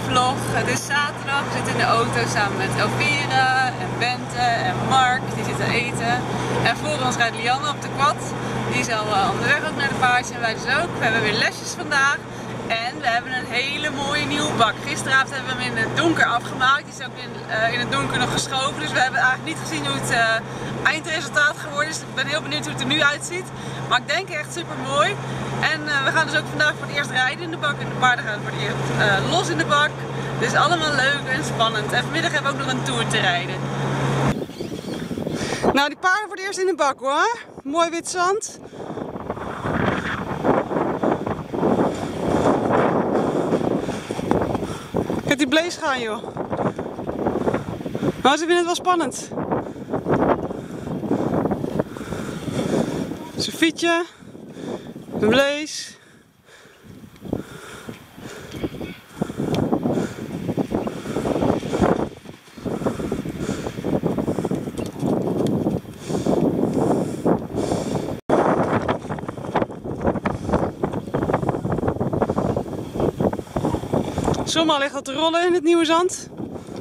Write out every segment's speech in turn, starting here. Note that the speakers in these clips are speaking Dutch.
vlog. Het is zaterdag, we zitten in de auto samen met Elvira en Bente en Mark. Die zitten eten. En voor ons rijdt Lianne op de quad. Die is al onderweg ook naar de paardjes en wij dus ook. We hebben weer lesjes vandaag. En we hebben een hele mooie nieuwe bak. Gisteravond hebben we hem in het donker afgemaakt. Die is ook in het donker nog geschoven. Dus we hebben eigenlijk niet gezien hoe het eindresultaat geworden is. Ik ben heel benieuwd hoe het er nu uitziet. Maar ik denk echt super mooi. En we gaan dus ook vandaag voor het eerst rijden in de bak. En de paarden gaan voor het eerst los in de bak. Dus allemaal leuk en spannend. En vanmiddag hebben we ook nog een tour te rijden. Nou, die paarden voor het eerst in de bak hoor. Mooi wit zand. Kijk die Blaze gaan joh. Maar ze vinden het wel spannend. Sofietje, de Blaze. Somma ligt al te rollen in het nieuwe zand.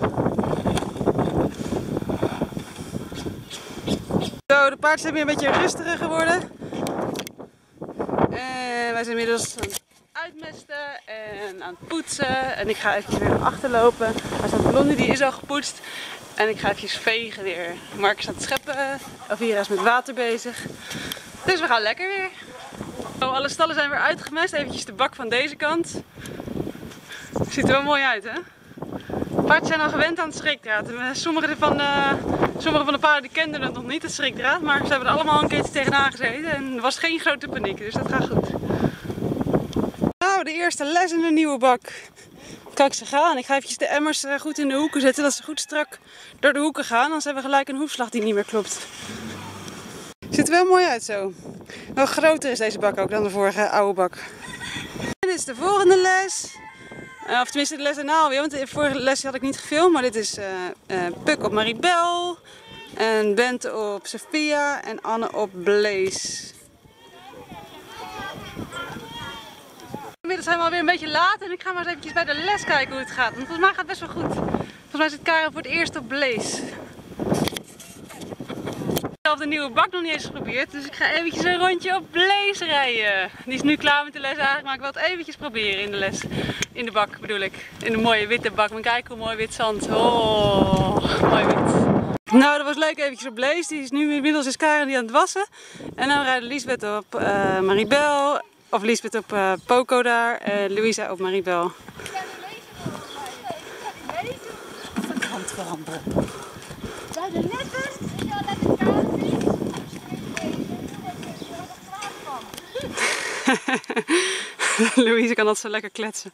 Zo, de paarden zijn weer een beetje rustiger geworden. En wij zijn inmiddels aan het uitmesten en aan het poetsen. En ik ga even weer naar achter lopen. Daar staat Blondie, die is al gepoetst. En ik ga even vegen weer. Mark is aan het scheppen. Elvira is met water bezig. Dus we gaan lekker weer. Zo, alle stallen zijn weer uitgemest. Eventjes de bak van deze kant. Ziet er wel mooi uit hè? De paarden zijn al gewend aan het schrikdraad. Sommige van de paarden die kenden het nog niet, het schrikdraad. Maar ze hebben er allemaal een keertje tegenaan gezeten en er was geen grote paniek, dus dat gaat goed. Nou, de eerste les in de nieuwe bak. Kijk ze gaan. Ik ga eventjes de emmers goed in de hoeken zetten, dat ze goed strak door de hoeken gaan. Anders hebben we gelijk een hoefslag die niet meer klopt. Ziet er wel mooi uit zo. Wel groter is deze bak ook dan de vorige oude bak. En dit is de volgende les. Of tenminste de les daarna alweer, want de vorige les had ik niet gefilmd. Maar dit is Puk op Maribel. En Bente op Sophia. En Anne op Blaze. Inmiddels zijn we alweer een beetje laat. En ik ga maar eens eventjes bij de les kijken hoe het gaat. Want volgens mij gaat het best wel goed. Volgens mij zit Karen voor het eerst op Blaze. Ik heb de nieuwe bak nog niet eens geprobeerd. Dus ik ga eventjes een rondje op Blaze rijden. Die is nu klaar met de les eigenlijk. Maar ik wil het eventjes proberen in de les. In de bak bedoel ik. In de mooie witte bak. Maar kijk hoe mooi wit zand. Oh, mooi wit. Nou, dat was leuk eventjes op Blaze. Die is nu inmiddels Karen die aan het wassen. En dan rijden Liesbeth op Maribel. Of Liesbeth op Poco daar. En Louisa op Maribel. Handveranderen. Bij de letters. Louise kan dat zo lekker kletsen.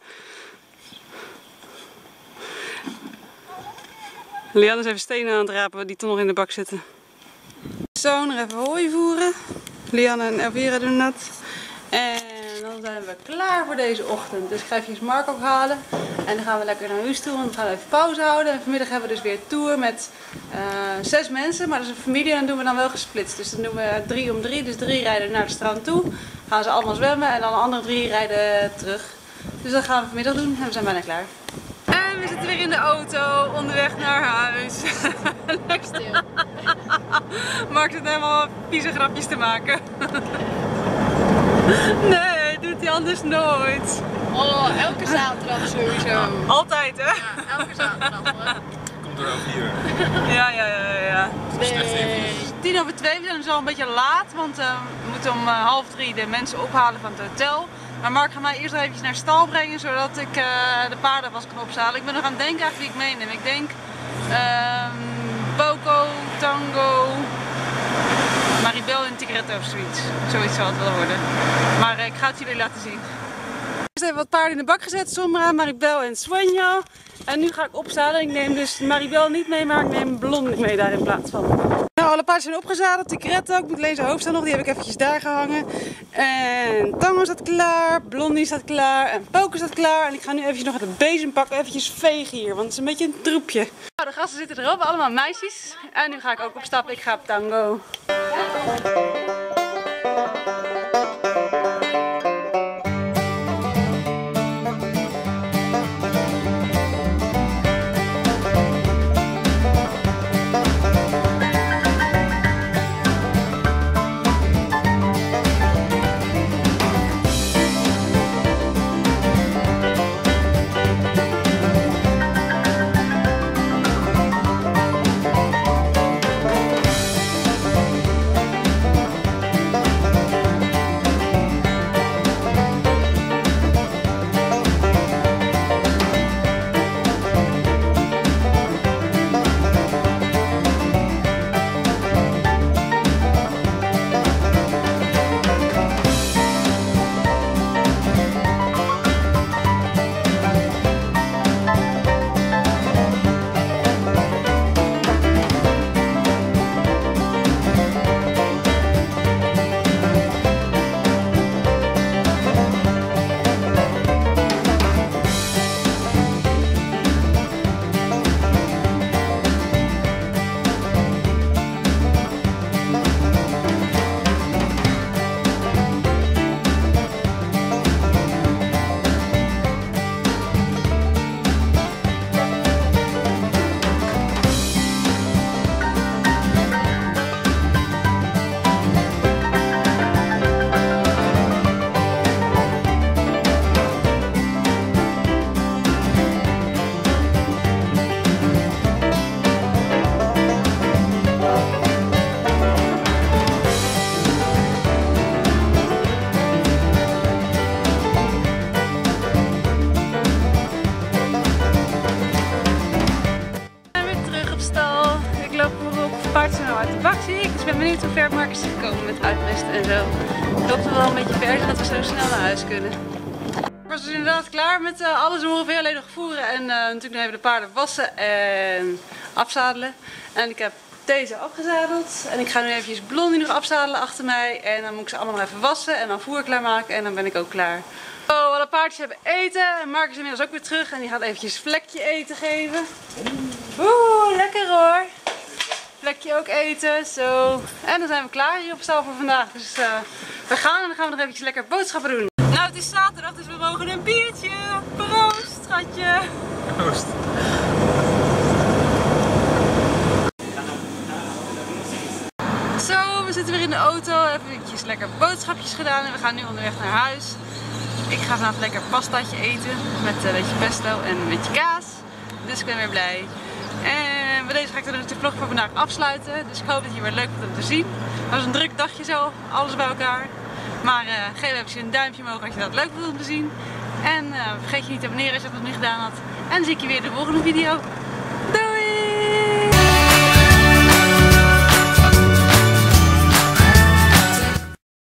Lianne is even stenen aan het rapen die toch nog in de bak zitten. Zo, nog even hooi voeren. Lianne en Elvira doen dat. En dan zijn we klaar voor deze ochtend. Dus ik ga even Mark ook halen. En dan gaan we lekker naar huis toe. Want dan gaan we even pauze houden. En vanmiddag hebben we dus weer een tour met 6 mensen. Maar dat is een familie en dat doen we dan wel gesplitst. Dus dan doen we 3 om 3. Dus 3 rijden naar het strand toe. Gaan ze allemaal zwemmen. En dan de andere 3 rijden terug. Dus dat gaan we vanmiddag doen. En we zijn bijna klaar. En we zitten weer in de auto. Onderweg naar huis. Lekker stil. Mark zit helemaal vieze grapjes te maken. Nee, doet hij anders nooit. Oh, elke zaterdag sowieso. Altijd hè? Ja, elke zaterdag hoor. Komt er ook hier. Ja. Nee. 2:10, we zijn dus al een beetje laat, want we moeten om 2:30 de mensen ophalen van het hotel. Maar Mark gaat mij eerst nog eventjes naar stal brengen, zodat ik de paarden vast kan opzadelen. Ik ben nog aan het denken eigenlijk wie ik meeneem. Ik denk Poco, Tango, Maribel en Tigretto of zoiets. Zoiets zal het wel worden. Maar ik ga het jullie laten zien. Eerst even wat paarden in de bak gezet. Somra, Maribel en Sueño. En nu ga ik opzadelen. Ik neem dus Maribel niet mee, maar ik neem Blondie mee daar in plaats van. Nou, alle paarden zijn opgezadeld. Tigretto, ik moet alleen zijn hoofd staan nog. Die heb ik eventjes daar gehangen. En Tango staat klaar. Blondie staat klaar. En Poco staat klaar. En ik ga nu eventjes nog het bezem pakken. Eventjes vegen hier, want het is een beetje een troepje. Nou, de gasten zitten erop. Allemaal meisjes. En nu ga ik ook opstappen. Ik ga op Tango. we wel een beetje ver dat we zo snel naar huis kunnen. Ik was dus inderdaad klaar met alles ongeveer, alleen nog voeren en natuurlijk nog even de paarden wassen en afzadelen. En ik heb deze afgezadeld en ik ga nu eventjes Blondie nog afzadelen achter mij en dan moet ik ze allemaal nog even wassen en dan voer klaarmaken en dan ben ik ook klaar. Oh, alle paardjes hebben eten en Mark is inmiddels ook weer terug en die gaat eventjes Vlekje eten geven. Oeh, lekker hoor. Vlekje ook eten, zo. En dan zijn we klaar hier op stal voor vandaag. Dus we gaan en dan gaan we nog eventjes lekker boodschappen doen. Nou, het is zaterdag, dus we mogen een biertje. Proost, schatje. Proost. Zo, we zitten weer in de auto. Even eventjes lekker boodschapjes gedaan en we gaan nu onderweg naar huis. Ik ga vanavond lekker pastaatje eten met een beetje pesto en een beetje kaas. Dus ik ben weer blij. En bij deze ga ik dan de vlog voor vandaag afsluiten. Dus ik hoop dat je weer leuk vond om te zien. Het was een druk dagje zo, alles bij elkaar. Maar geef even een duimpje omhoog als je dat leuk vond om te zien. En vergeet je niet te abonneren als je dat nog niet gedaan had. En dan zie ik je weer in de volgende video.